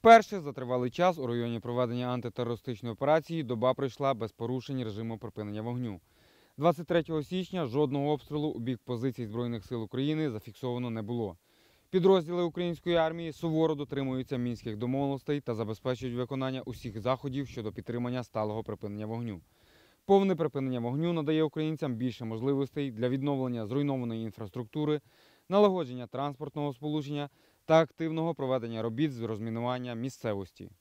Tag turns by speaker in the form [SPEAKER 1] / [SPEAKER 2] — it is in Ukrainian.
[SPEAKER 1] Вперше за тривалий час у районі проведення антитерористичної операції доба пройшла без порушень режиму припинення вогню. 23 січня жодного обстрілу у бік позицій Збройних сил України зафіксовано не було. Підрозділи української армії суворо дотримуються мінських домовленостей та забезпечують виконання усіх заходів щодо підтримання сталого припинення вогню. Повне припинення вогню надає українцям більше можливостей для відновлення зруйнованої інфраструктури, налагодження транспортного сполучення та активного проведення робіт з розмінування місцевості.